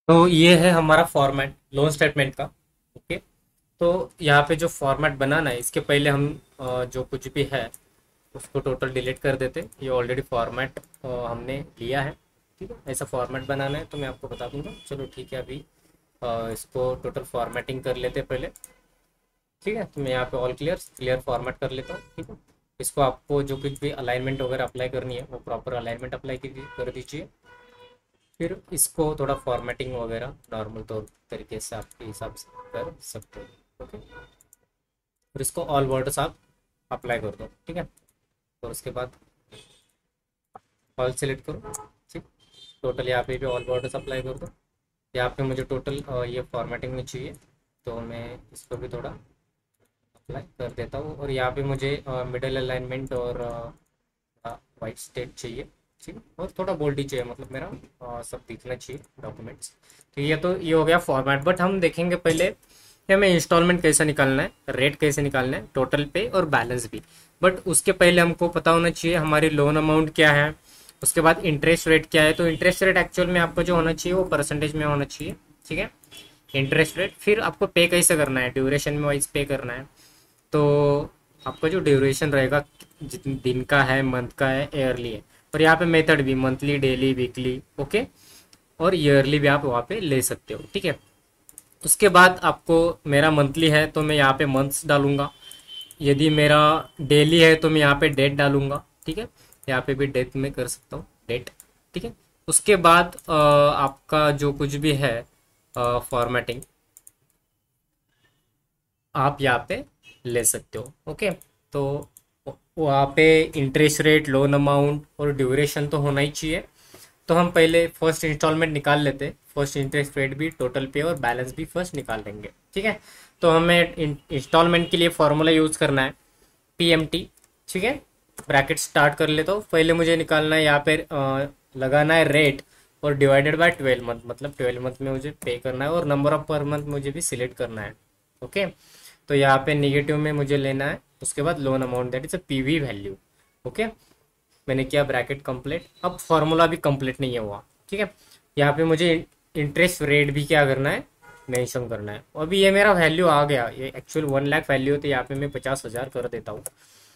तो ये है हमारा फॉर्मेट लोन स्टेटमेंट का। ओके। तो यहाँ पे जो फॉर्मेट बनाना है इसके पहले हम जो कुछ भी है उसको टोटल डिलीट कर देते। ये ऑलरेडी फॉर्मेट हमने लिया है। ठीक है, ऐसा फॉर्मेट बनाना है तो मैं आपको बता दूंगा। चलो ठीक है, अभी इसको टोटल फॉर्मेटिंग कर लेते पहले। ठीक है, तो मैं यहाँ पे ऑल क्लियर क्लियर फॉर्मेट कर लेता हूँ। ठीक है, इसको आपको जो कुछ भी अलाइनमेंट वगैरह अप्लाई करनी है वो प्रॉपर अलाइनमेंट अप्लाई कर दीजिए। फिर इसको थोड़ा फॉर्मेटिंग वगैरह नॉर्मल तौर तरीके से आपके हिसाब से कर सकते हो। ओके, फिर इसको ऑल वर्ड्स आप अप्लाई कर दो। ठीक है, और उसके बाद ऑल सेलेक्ट करो। ठीक, टोटल यहाँ पे भी ऑल वर्ड्स अप्लाई कर दो। यहाँ पे मुझे टोटल ये फॉर्मेटिंग में चाहिए तो मैं इसको भी थोड़ा अप्लाई कर देता हूँ। और यहाँ पे मुझे मिडल अलाइनमेंट और वाइट स्टेट चाहिए। ठीक है, और थोड़ा बोल्ड ही चाहिए, मतलब मेरा सब दिखना चाहिए डॉक्यूमेंट्स। तो ये हो गया फॉर्मेट। बट हम देखेंगे पहले कि हमें इंस्टॉलमेंट कैसे निकालना है, रेट कैसे निकालना है, टोटल पे और बैलेंस भी। बट उसके पहले हमको पता होना चाहिए हमारी लोन अमाउंट क्या है, उसके बाद इंटरेस्ट रेट क्या है। तो इंटरेस्ट रेट एक्चुअल में आपको जो होना चाहिए वो परसेंटेज में होना चाहिए। ठीक है, इंटरेस्ट रेट। फिर आपको पे कैसे करना है, ड्यूरेशन में वाइज पे करना है। तो आपका जो ड्यूरेशन रहेगा जितने दिन का है, मंथ का है, ईयरली है। और यहाँ पे मेथड भी मंथली, डेली, वीकली, ओके, और ईयरली भी आप वहाँ पे ले सकते हो। ठीक है, उसके बाद आपको मेरा मंथली है तो मैं यहाँ पे मंथ्स डालूंगा। यदि मेरा डेली है तो मैं यहाँ पे डेट डालूंगा। ठीक है, यहाँ पे भी डेट में कर सकता हूँ, डेट। ठीक है, उसके बाद आपका जो कुछ भी है फॉर्मेटिंग आप यहाँ पे ले सकते हो। ओके, तो वहाँ पे इंटरेस्ट रेट, लोन अमाउंट और ड्यूरेशन तो होना ही चाहिए। तो हम पहले फर्स्ट इंस्टॉलमेंट निकाल लेते, फर्स्ट इंटरेस्ट रेट भी, टोटल पे और बैलेंस भी फर्स्ट निकाल लेंगे। ठीक है, तो हमें इंस्टॉलमेंट के लिए फॉर्मूला यूज़ करना है पीएमटी। ठीक है, ब्रैकेट स्टार्ट कर लेता हूँ। पहले मुझे निकालना है यहाँ पे लगाना है रेट और डिवाइडेड बाय 12 मंथ, मतलब 12 मंथ में मुझे पे करना है और नंबर ऑफ पर मंथ मुझे भी सिलेक्ट करना है। ओके, तो यहाँ पे निगेटिव में मुझे लेना है। उसके बाद loan amount that is a PV value. Okay, मैंने किया ब्रैकेट कंप्लीट। अब फॉर्मूला भी कंप्लीट नहीं है हुआ। ठीक है, यहाँ पे मुझे इंटरेस्ट रेट भी क्या करना है, मेंशन करना है। अभी ये मेरा वैल्यू आ गया, ये एक्चुअल 1 लाख वैल्यू है तो यहाँ पे मैं 50,000 कर देता हूँ।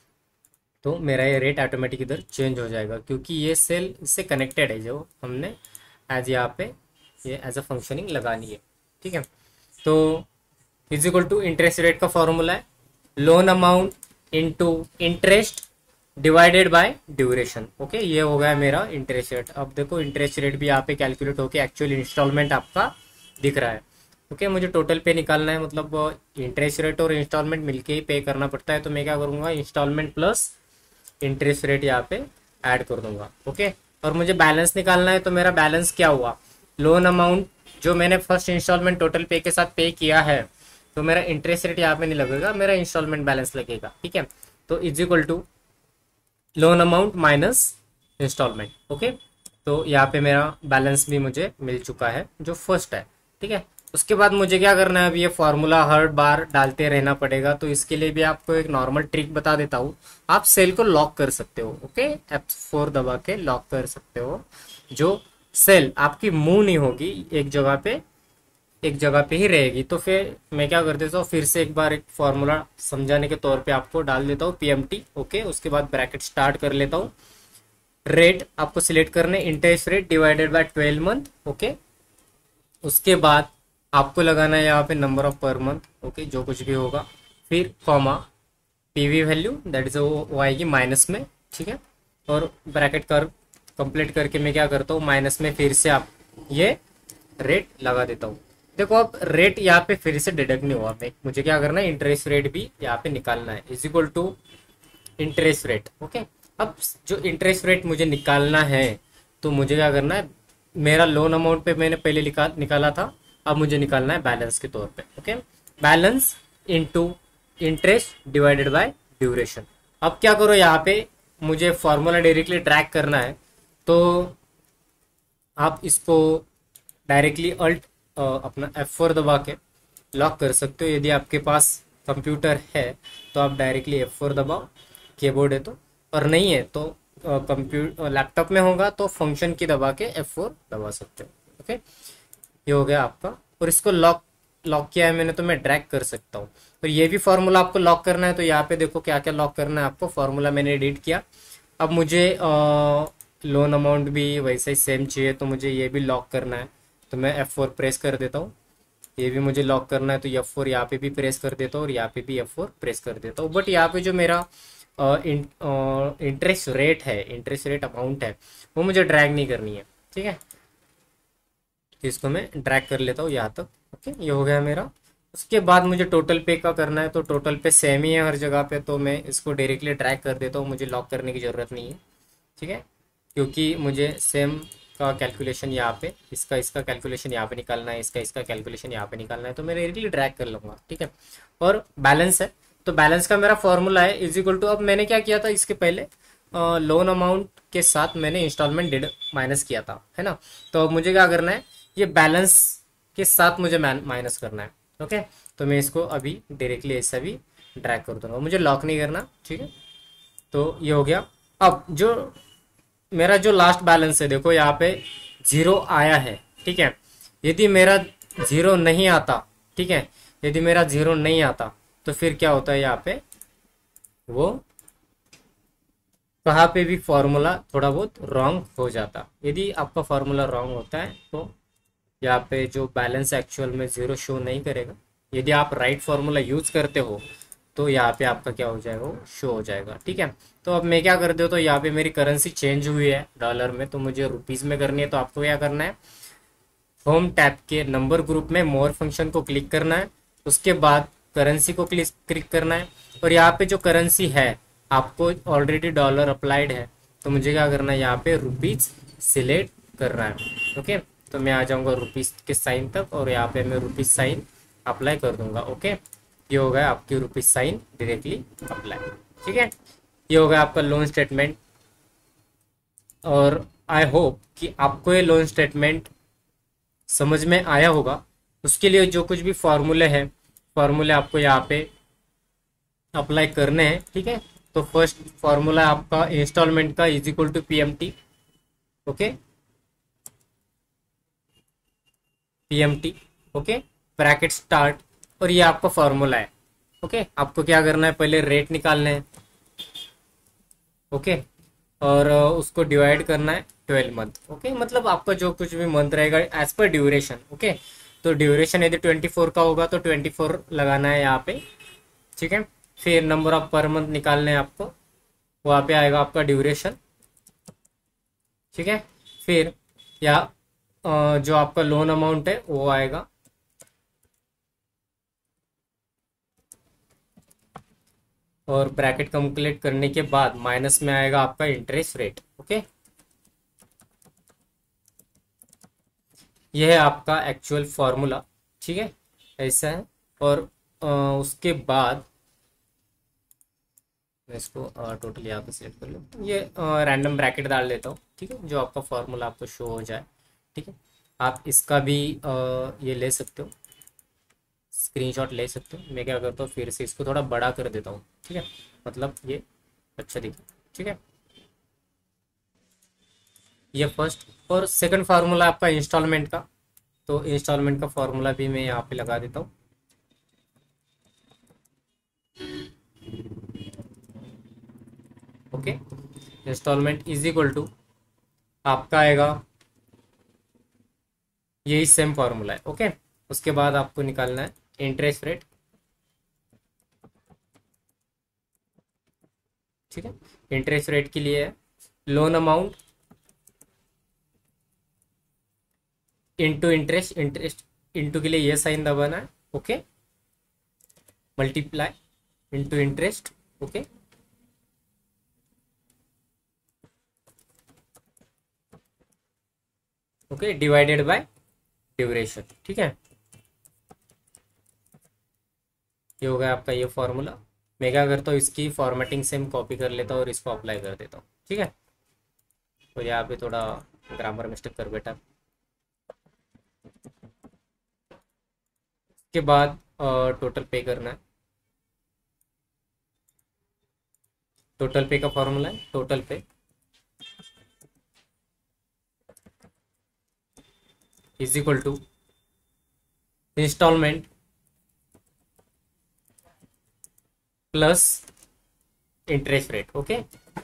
तो मेरा ये रेट ऑटोमेटिक इधर चेंज हो जाएगा क्योंकि ये सेल इससे कनेक्टेड है जो हमने एज यहाँ पे ये एज अ फंक्शनिंग लगानी है। ठीक है, तो is equal to interest rate का फॉर्मूला है loan amount into interest divided by duration. Okay, ये हो गया मेरा इंटरेस्ट रेट। अब देखो इंटरेस्ट रेट भी यहाँ पे कैलकुलेट होके एक्चुअल इंस्टॉलमेंट आपका दिख रहा है। ओके, मुझे टोटल पे निकालना है, मतलब इंटरेस्ट रेट और इंस्टॉलमेंट मिलके ही पे करना पड़ता है। तो मैं क्या करूंगा, इंस्टॉलमेंट प्लस इंटरेस्ट रेट यहाँ पे ऐड कर दूंगा। ओके, और मुझे बैलेंस निकालना है तो मेरा बैलेंस क्या हुआ, लोन अमाउंट जो मैंने फर्स्ट इंस्टॉलमेंट टोटल पे के साथ पे किया है तो मेरा इंटरेस्ट रेट यहाँ पे नहीं लगेगा, मेरा इंस्टॉलमेंट बैलेंस लगेगा। ठीक है, तो is equal to loan amount minus installment. Okay, तो यहाँ पे मेरा बैलेंस भी मुझे मिल चुका है जो फर्स्ट है। ठीक है, उसके बाद मुझे क्या करना है, अभी ये फॉर्मूला हर बार डालते रहना पड़ेगा। तो इसके लिए भी आपको एक नॉर्मल ट्रिक बता देता हूँ। आप सेल को लॉक कर सकते हो। ओके, F4 दबा के लॉक कर सकते हो। जो सेल आपकी मूव नहीं होगी, एक जगह पे ही रहेगी। तो फिर मैं क्या कर देता हूँ, फिर से एक बार एक फॉर्मूला समझाने के तौर पे आपको डाल देता हूँ पीएमटी। ओके, उसके बाद ब्रैकेट स्टार्ट कर लेता हूँ। रेट आपको सिलेक्ट करने, interest rate divided by 12 month. Okay, उसके बाद आपको लगाना है यहाँ पे number of per month. Okay, जो कुछ भी होगा, फिर comma PV value that is वो आएगी माइनस में। ठीक है, और ब्रैकेट कर कंप्लीट करके मैं क्या करता हूँ, माइनस में फिर से आप ये रेट लगा देता हूँ। देखो अब रेट यहाँ पे फिर से डिडक्ट नहीं हुआ, मैं मुझे क्या करना है, इंटरेस्ट रेट भी यहाँ पे निकालना है is equal to interest rate. Okay, अब जो इंटरेस्ट रेट मुझे निकालना है तो मुझे क्या करना है, मेरा लोन अमाउंट पे मैंने पहले निकाला था, अब मुझे निकालना है बैलेंस के तौर पे। Okay, balance into interest divided by duration. अब क्या करो, यहाँ पे मुझे फॉर्मूला डायरेक्टली ट्रैक करना है तो आप इसको डायरेक्टली अल्ट अपना F4 दबा के लॉक कर सकते हो। यदि आपके पास कंप्यूटर है तो आप डायरेक्टली F4 दबाओ, कीबोर्ड है तो, और नहीं है तो कंप्यूटर लैपटॉप में होगा तो फंक्शन की दबा के F4 दबा सकते हो। ओके, ये हो गया आपका। और इसको लॉक लॉक किया है मैंने, तो मैं ड्रैग कर सकता हूँ। और ये भी फॉर्मूला आपको लॉक करना है, तो यहाँ पे देखो क्या क्या लॉक करना है आपको। फॉर्मूला मैंने एडिट किया। अब मुझे लोन अमाउंट भी वैसे ही सेम चाहिए, तो मुझे ये भी लॉक करना है। तो मैं F4 प्रेस कर देता हूँ। ये भी मुझे लॉक करना है, तो F4 यहाँ पे भी प्रेस कर देता हूँ और यहाँ पे भी F4 प्रेस कर देता हूँ। बट यहाँ पे जो मेरा इंटरेस्ट रेट है, इंटरेस्ट रेट अमाउंट है, वो मुझे ड्रैग नहीं करनी है। ठीक है, तो इसको मैं ड्रैग कर लेता हूँ यहाँ तक। ओके, ये हो गया मेरा। उसके बाद मुझे टोटल पे का करना है, तो टोटल पे सेम ही है हर जगह पे, तो मैं इसको डायरेक्टली ड्रैग कर देता हूँ, मुझे लॉक करने की ज़रूरत नहीं है। ठीक है, क्योंकि मुझे सेम का कैलकुलेशन यहाँ पे, इसका इसका कैलकुलेशन यहाँ पे निकालना है, इसका इसका कैलकुलेशन यहाँ पे निकालना है, तो मैं डायरेक्टली ड्रैग कर लूँगा। ठीक है, और बैलेंस है, तो बैलेंस का मेरा फॉर्मूला है इज इक्वल टू, अब मैंने क्या किया था इसके पहले, लोन अमाउंट के साथ मैंने इंस्टॉलमेंट डेड माइनस किया था, है ना। तो अब मुझे क्या करना है, ये बैलेंस के साथ मुझे माइनस करना है। ओके, तो मैं इसको अभी डायरेक्टली ऐसा भी ड्रैग कर दूंगा, मुझे लॉक नहीं करना। ठीक है, तो ये हो गया। अब जो मेरा जो लास्ट बैलेंस है, देखो यहाँ पे 0 आया है। ठीक है, यदि मेरा 0 नहीं आता, ठीक है, यदि मेरा 0 नहीं आता, तो फिर क्या होता है यहाँ पे, वो कहाँ पे भी फॉर्मूला थोड़ा बहुत रॉन्ग हो जाता। यदि आपका फॉर्मूला रॉन्ग होता है, तो यहाँ पे जो बैलेंस एक्चुअल में 0 शो नहीं करेगा। यदि आप राइट फॉर्मूला यूज करते हो, तो यहाँ पे आपका क्या हो जाएगा, वो शो हो जाएगा। ठीक है, तो अब मैं क्या कर देता हूँ, तो यहाँ पे मेरी करेंसी चेंज हुई है डॉलर में, तो मुझे रुपीज में करनी है। तो आपको क्या करना है, होम टैब के नंबर ग्रुप में मोर फंक्शन को क्लिक करना है, उसके बाद करेंसी को क्लिक करना है। और यहाँ पे जो करेंसी है, आपको ऑलरेडी डॉलर अप्लाइड है, तो मुझे क्या करना है, यहाँ पे रुपीज सिलेक्ट करना है। ओके, तो मैं आ जाऊंगा रुपीज के साइन तक, और यहाँ पे मैं रुपीज साइन अप्लाई कर दूंगा। ओके, ये हो गया आपकी रुपीज साइन डायरेक्टली अप्लाई। ठीक है, ये हो गया आपका लोन स्टेटमेंट। और आई होप कि आपको ये लोन स्टेटमेंट समझ में आया होगा। उसके लिए जो कुछ भी फॉर्मूले हैं, फॉर्मूले आपको यहाँ पे अप्लाई करने हैं। ठीक है, तो फर्स्ट फॉर्मूला आपका इंस्टॉलमेंट का is equal to PMT। Okay, PMT। Okay, bracket start, और ये आपका फॉर्मूला है। ओके, आपको क्या करना है, पहले रेट निकालना है। ओके, और उसको डिवाइड करना है 12 मंथ। ओके, मतलब आपका जो कुछ भी मंथ रहेगा एज पर ड्यूरेशन। ओके, तो ड्यूरेशन यदि 24 का होगा, तो 24 लगाना है यहाँ पे। ठीक है, फिर नंबर ऑफ पर मंथ निकालने हैं आपको, वहाँ पे आएगा आपका ड्यूरेशन। ठीक है, फिर या जो आपका लोन अमाउंट है वो आएगा, और ब्रैकेट कैलकुलेट करने के बाद माइनस में आएगा आपका इंटरेस्ट रेट। ओके, यह है आपका एक्चुअल फॉर्मूला। ठीक है, ऐसा है। और उसके बाद मैं इसको टोटल यहाँ पे सिलेक्ट कर लूँ, ये रैंडम ब्रैकेट डाल देता हूँ। ठीक है, जो आपका फॉर्मूला आपको शो हो जाए। ठीक है, आप इसका भी ये ले सकते हो, स्क्रीनशॉट ले सकते हो। मैं क्या करता हूँ, फिर से इसको थोड़ा बड़ा कर देता हूँ। ठीक है, मतलब ये अच्छा दिखे। ठीक है, ये फर्स्ट। और सेकंड फार्मूला आपका इंस्टॉलमेंट का, तो इंस्टॉलमेंट का फॉर्मूला भी मैं यहाँ पे लगा देता हूँ। Okay, installment is equal to आपका आएगा, यही सेम फॉर्मूला है। ओके, उसके बाद आपको निकालना है इंटरेस्ट रेट। ठीक है, इंटरेस्ट रेट के लिए है loan amount into interest, interest into के लिए ये साइन दबाना है। Okay, multiply into interest. Okay, okay, divided by duration. ठीक है, ये हो गया आपका ये फॉर्मूला। मैं क्या करता हूँ, इसकी फॉर्मेटिंग सेम कॉपी कर लेता हूँ और इसको अप्लाई कर देता हूँ। ठीक है, तो यहाँ पे थोड़ा ग्रामर मिस्टेक कर बेटा। उसके बाद टोटल पे करना है। टोटल पे का फॉर्मूला है total pay is equal to installment plus interest rate. Okay,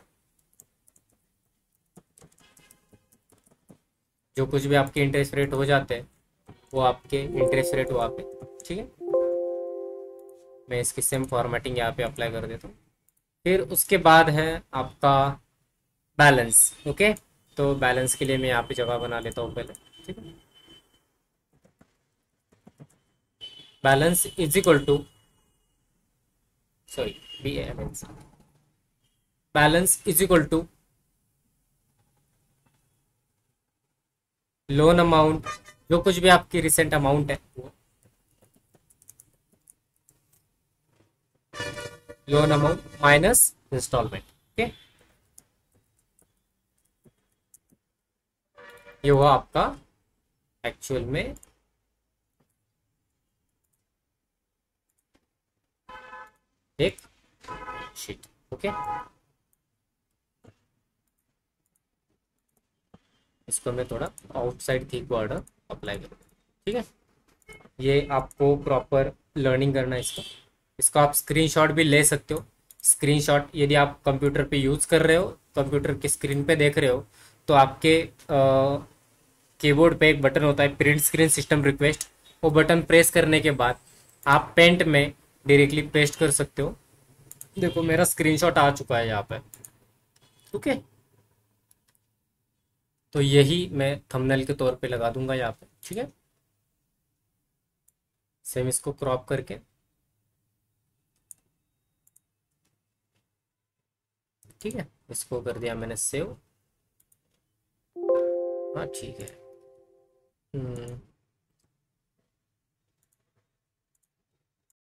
जो कुछ भी आपके इंटरेस्ट रेट हो जाते हैं वो आपके इंटरेस्ट रेट वहाँ पे। ठीक है, मैं इसकी सेम फॉर्मेटिंग यहाँ पे अप्लाई कर देता हूँ। फिर उसके बाद है आपका बैलेंस। ओके, तो बैलेंस के लिए मैं यहाँ पे जगह बना लेता हूँ पहले। ठीक है, balance is equal to, sorry, balance is equal to loan amount, जो कुछ भी आपकी रिसेंट अमाउंट है वो loan amount minus installment. Okay, ये हुआ आपका एक्चुअल में एक शीट। ओके, इसको मैं थोड़ा आउटसाइड थिक बॉर्डर अप्लाई करूँगा। ठीक है, ये आपको प्रॉपर लर्निंग करना है इसका। इसको आप स्क्रीनशॉट भी ले सकते हो। स्क्रीनशॉट यदि आप कंप्यूटर पे यूज़ कर रहे हो, कंप्यूटर की स्क्रीन पे देख रहे हो, तो आपके कीबोर्ड पे एक बटन होता है प्रिंट स्क्रीन सिस्टम रिक्वेस्ट। वो बटन प्रेस करने के बाद आप पेंट में डायरेक्टली पेस्ट कर सकते हो। देखो मेरा स्क्रीनशॉट आ चुका है यहाँ पे। ओके, तो यही मैं थंबनेल के तौर पे लगा दूंगा यहाँ पे। ठीक है, सेम इसको क्रॉप करके, ठीक है, इसको कर दिया मैंने सेव। हाँ ठीक है।